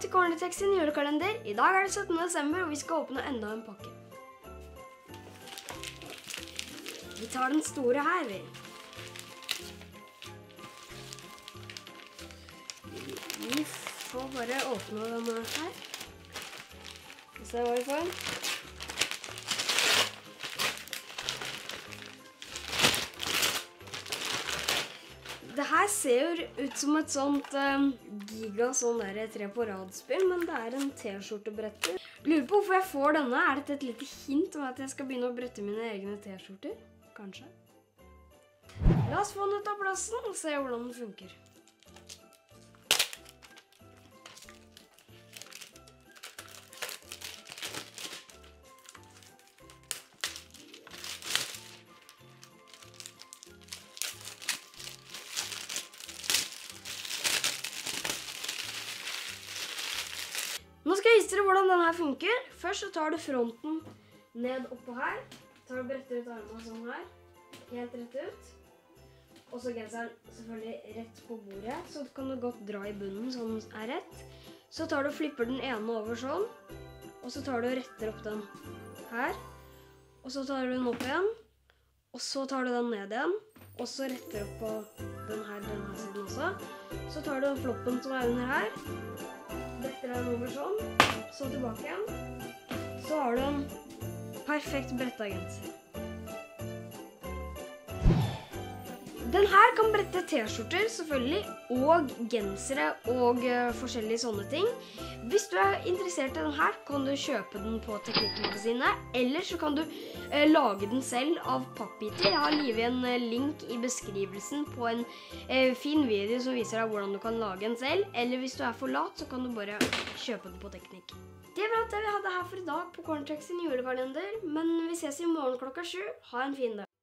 til Cornitex sin julekalender. I dag er det 17. desember, og vi skal åpne enda en pakke. Vi tar den store her, vi. Vi får bare åpne denne her. Vi ser hva vi får. Det her ser ut som et sånt giga tre på rad-spill, men det er en t-skjortebretter. Lurer på hvorfor jeg får denne. Er dette et lite hint om at jeg skal begynne å brette mine egne t-skjorter? Kanskje. La oss få den ut av plassen og se hvordan den funker. Nå skal jeg vise dere hvordan denne funker. Først så tar du fronten ned oppå her. Tar du bretter ut armene sånn her. Helt rett ut. Og så genseren selvfølgelig rett på bordet. Så kan du godt dra i bunnen sånn er rett. Så tar du og flipper den ene over sånn. Og så tar du og retter opp den her. Og så tar du den opp igjen. Og så tar du den ned igjen. Og så retter opp på denne siden også. Så tar du den floppen som er under her. Bretter den over sånn, så tilbake igjen. Så har du en perfekt bretta genser. Den her kan brette t-skjorter selvfølgelig, og gensere og forskjellige sånne ting. Hvis du er interessert i den her, kan du kjøpe den på Teknikkmagasinet, eller så kan du lage den selv av pappbiter. Jeg har livet en link i beskrivelsen på en fin video som viser deg hvordan du kan lage den selv, eller hvis du er for lat, så kan du bare kjøpe den på Teknikk. Det var alt det vi hadde her for i dag på Cornitex sin julekalender, men vi ses i morgen klokka 7. Ha en fin dag.